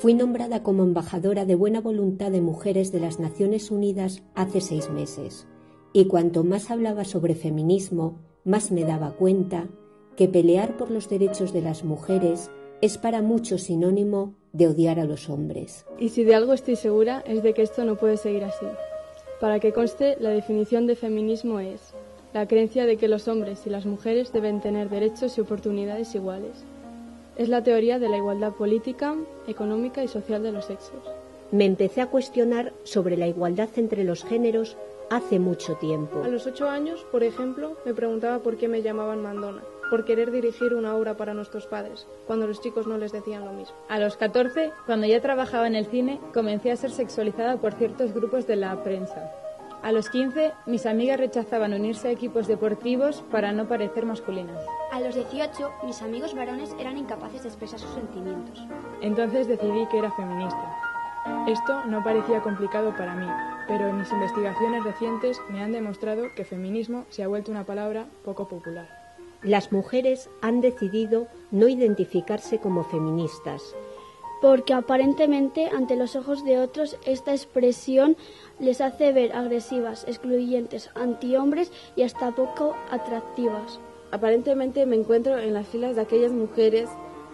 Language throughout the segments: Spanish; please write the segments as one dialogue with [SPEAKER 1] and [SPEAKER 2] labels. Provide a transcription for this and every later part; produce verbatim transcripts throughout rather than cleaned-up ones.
[SPEAKER 1] Fui nombrada como embajadora de buena voluntad de mujeres de las Naciones Unidas hace seis meses, y cuanto más hablaba sobre feminismo, más me daba cuenta que pelear por los derechos de las mujeres es para muchos sinónimo de odiar a los hombres.
[SPEAKER 2] Y si de algo estoy segura es de que esto no puede seguir así. Para que conste, la definición de feminismo es la creencia de que los hombres y las mujeres deben tener derechos y oportunidades iguales. Es la teoría de la igualdad política, económica y social de los sexos.
[SPEAKER 1] Me empecé a cuestionar sobre la igualdad entre los géneros hace mucho tiempo.
[SPEAKER 3] A los ocho años, por ejemplo, me preguntaba por qué me llamaban mandona, por querer dirigir una obra para nuestros padres, cuando los chicos no les decían lo mismo.
[SPEAKER 4] A los catorce, cuando ya trabajaba en el cine, comencé a ser sexualizada por ciertos grupos de la prensa. A los quince, mis amigas rechazaban unirse a equipos deportivos para no parecer masculinas.
[SPEAKER 5] A los dieciocho, mis amigos varones eran incapaces de expresar sus sentimientos.
[SPEAKER 2] Entonces decidí que era feminista. Esto no parecía complicado para mí, pero mis investigaciones recientes me han demostrado que feminismo se ha vuelto una palabra poco popular.
[SPEAKER 1] Las mujeres han decidido no identificarse como feministas,
[SPEAKER 6] porque aparentemente ante los ojos de otros esta expresión les hace ver agresivas, excluyentes, antihombres y hasta poco atractivas.
[SPEAKER 7] Aparentemente me encuentro en las filas de aquellas mujeres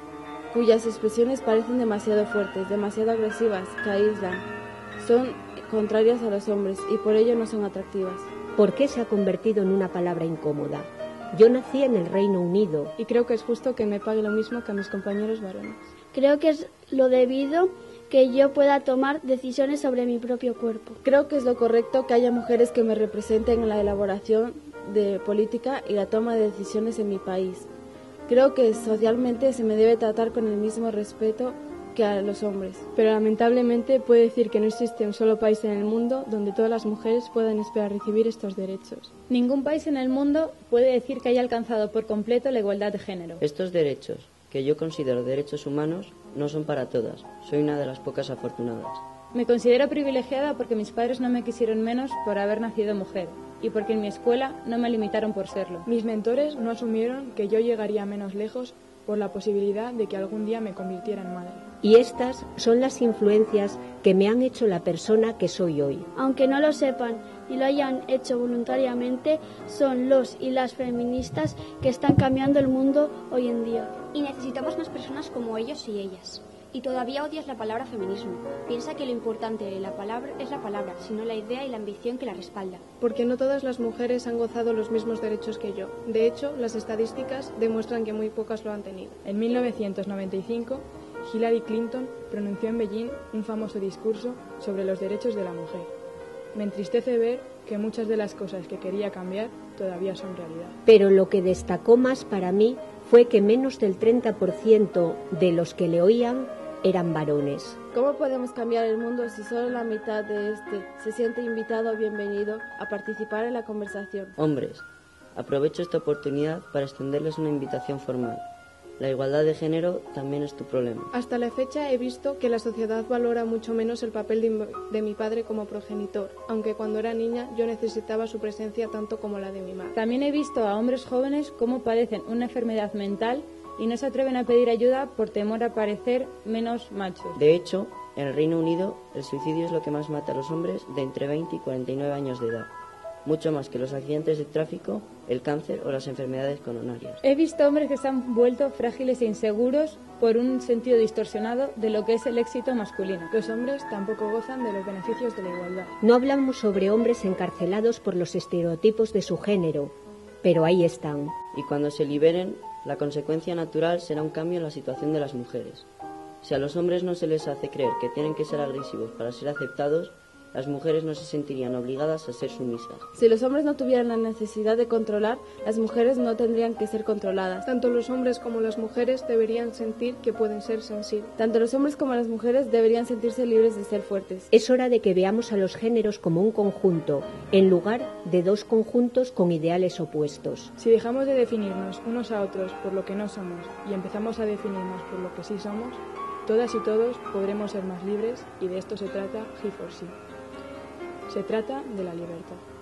[SPEAKER 7] cuyas expresiones parecen demasiado fuertes, demasiado agresivas, que aíslan, son contrarias a los hombres y por ello no son atractivas.
[SPEAKER 1] ¿Por qué se ha convertido en una palabra incómoda? Yo nací en el Reino Unido
[SPEAKER 2] y creo que es justo que me pague lo mismo que a mis compañeros varones.
[SPEAKER 6] Creo que es lo debido que yo pueda tomar decisiones sobre mi propio cuerpo.
[SPEAKER 7] Creo que es lo correcto que haya mujeres que me representen en la elaboración de política y la toma de decisiones en mi país. Creo que socialmente se me debe tratar con el mismo respeto que a los hombres.
[SPEAKER 2] Pero lamentablemente puedo decir que no existe un solo país en el mundo donde todas las mujeres puedan esperar recibir estos derechos.
[SPEAKER 4] Ningún país en el mundo puede decir que haya alcanzado por completo la igualdad de género.
[SPEAKER 8] Estos derechos, que yo considero derechos humanos, no son para todas. Soy una de las pocas afortunadas.
[SPEAKER 4] Me considero privilegiada porque mis padres no me quisieron menos por haber nacido mujer y porque en mi escuela no me limitaron por serlo.
[SPEAKER 2] Mis mentores no asumieron que yo llegaría menos lejos por la posibilidad de que algún día me convirtiera en madre.
[SPEAKER 1] Y estas son las influencias que me han hecho la persona que soy hoy.
[SPEAKER 6] Aunque no lo sepan y lo hayan hecho voluntariamente, son los y las feministas que están cambiando el mundo hoy en día.
[SPEAKER 5] Y necesitamos más personas como ellos y ellas. Y todavía odias la palabra feminismo. Piensa que lo importante de la palabra es la palabra, sino la idea y la ambición que la respalda.
[SPEAKER 3] Porque no todas las mujeres han gozado los mismos derechos que yo. De hecho, las estadísticas demuestran que muy pocas lo han tenido.
[SPEAKER 2] En mil novecientos noventa y cinco, Hillary Clinton pronunció en Beijing un famoso discurso sobre los derechos de la mujer. Me entristece ver que muchas de las cosas que quería cambiar todavía son realidad.
[SPEAKER 1] Pero lo que destacó más para mí fue que menos del treinta por ciento de los que le oían eran varones.
[SPEAKER 7] ¿Cómo podemos cambiar el mundo si solo la mitad de este se siente invitado o bienvenido a participar en la conversación?
[SPEAKER 8] Hombres, aprovecho esta oportunidad para extenderles una invitación formal. La igualdad de género también es tu problema.
[SPEAKER 3] Hasta la fecha he visto que la sociedad valora mucho menos el papel de, de mi padre como progenitor, aunque cuando era niña yo necesitaba su presencia tanto como la de mi madre.
[SPEAKER 4] También he visto a hombres jóvenes cómo padecen una enfermedad mental y no se atreven a pedir ayuda por temor a parecer menos machos.
[SPEAKER 8] De hecho, en el Reino Unido, el suicidio es lo que más mata a los hombres de entre veinte y cuarenta y nueve años de edad. Mucho más que los accidentes de tráfico, el cáncer o las enfermedades coronarias.
[SPEAKER 4] He visto hombres que se han vuelto frágiles e inseguros por un sentido distorsionado de lo que es el éxito masculino.
[SPEAKER 2] Los hombres tampoco gozan de los beneficios de la igualdad.
[SPEAKER 1] No hablamos sobre hombres encarcelados por los estereotipos de su género, pero ahí están.
[SPEAKER 8] Y cuando se liberen, la consecuencia natural será un cambio en la situación de las mujeres. Si a los hombres no se les hace creer que tienen que ser agresivos para ser aceptados, las mujeres no se sentirían obligadas a ser sumisas.
[SPEAKER 7] Si los hombres no tuvieran la necesidad de controlar, las mujeres no tendrían que ser controladas.
[SPEAKER 3] Tanto los hombres como las mujeres deberían sentir que pueden ser sensibles.
[SPEAKER 7] Tanto los hombres como las mujeres deberían sentirse libres de ser fuertes.
[SPEAKER 1] Es hora de que veamos a los géneros como un conjunto, en lugar de dos conjuntos con ideales opuestos.
[SPEAKER 2] Si dejamos de definirnos unos a otros por lo que no somos y empezamos a definirnos por lo que sí somos, todas y todos podremos ser más libres y de esto se trata He for She. Se trata de la libertad.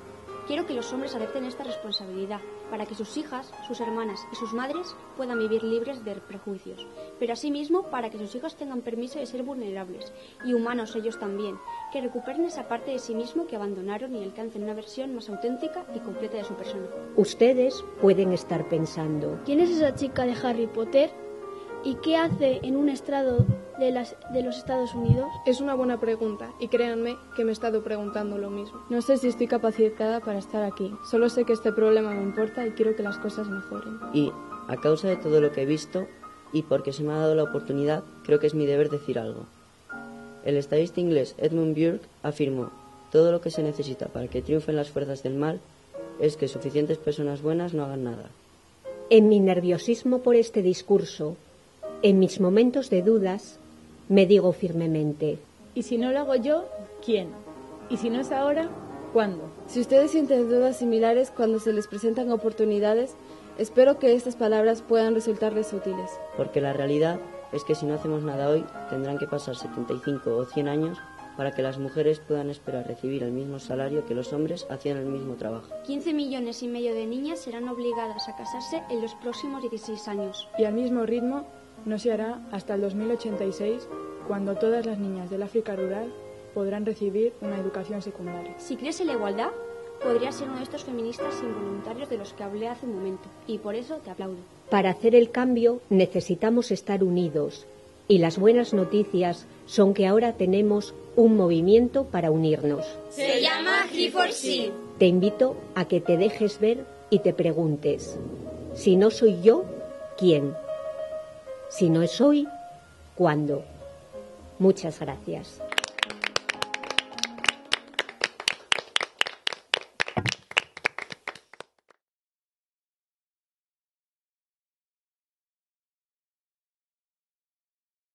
[SPEAKER 5] Quiero que los hombres acepten esta responsabilidad para que sus hijas, sus hermanas y sus madres puedan vivir libres de prejuicios, pero asimismo para que sus hijos tengan permiso de ser vulnerables y humanos ellos también, que recuperen esa parte de sí mismo que abandonaron y alcancen una versión más auténtica y completa de su persona.
[SPEAKER 1] Ustedes pueden estar pensando:
[SPEAKER 6] ¿quién es esa chica de Harry Potter? ¿Y qué hace en un estrado de, las, de los Estados Unidos?
[SPEAKER 3] Es una buena pregunta y créanme que me he estado preguntando lo mismo.
[SPEAKER 2] No sé si estoy capacitada para estar aquí. Solo sé que este problema me importa y quiero que las cosas mejoren.
[SPEAKER 8] Y, a causa de todo lo que he visto, y porque se me ha dado la oportunidad, creo que es mi deber decir algo. El estadista inglés Edmund Burke afirmó: todo lo que se necesita para que triunfen las fuerzas del mal es que suficientes personas buenas no hagan nada.
[SPEAKER 1] En mi nerviosismo por este discurso, en mis momentos de dudas, me digo firmemente:
[SPEAKER 4] Y si no lo hago yo, ¿quién? Y si no es ahora, ¿cuándo?
[SPEAKER 7] Si ustedes sienten dudas similares cuando se les presentan oportunidades, espero que estas palabras puedan resultarles útiles.
[SPEAKER 8] Porque la realidad es que si no hacemos nada hoy, tendrán que pasar setenta y cinco o cien años para que las mujeres puedan esperar recibir el mismo salario que los hombres hacían el mismo trabajo.
[SPEAKER 5] quince millones y medio de niñas serán obligadas a casarse en los próximos dieciséis años.
[SPEAKER 2] Y al mismo ritmo no se hará hasta el dos mil ochenta y seis, cuando todas las niñas del África rural podrán recibir una educación secundaria.
[SPEAKER 5] Si crees en la igualdad, podrías ser uno de estos feministas involuntarios de los que hablé hace un momento, y por eso te aplaudo.
[SPEAKER 1] Para hacer el cambio necesitamos estar unidos, y las buenas noticias son que ahora tenemos un movimiento para unirnos.
[SPEAKER 9] Se llama He for She.
[SPEAKER 1] Te invito a que te dejes ver y te preguntes: si no soy yo, ¿quién? Si no es hoy, ¿cuándo? Muchas gracias.